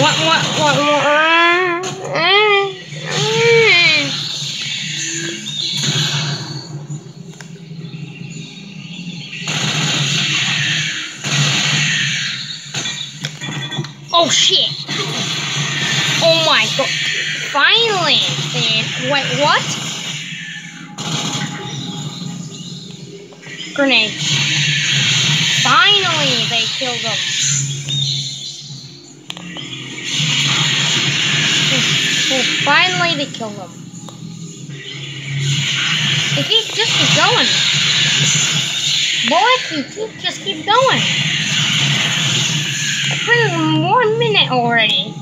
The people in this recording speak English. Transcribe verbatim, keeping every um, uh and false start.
What, what, what, what? Uh, uh, uh. Oh shit! Oh my god! Finally! They, wait, what? Grenade. Finally, they killed them. Oh, finally, they killed them. They keep just keep going. Boy, you keep just keep going. It's been one minute already.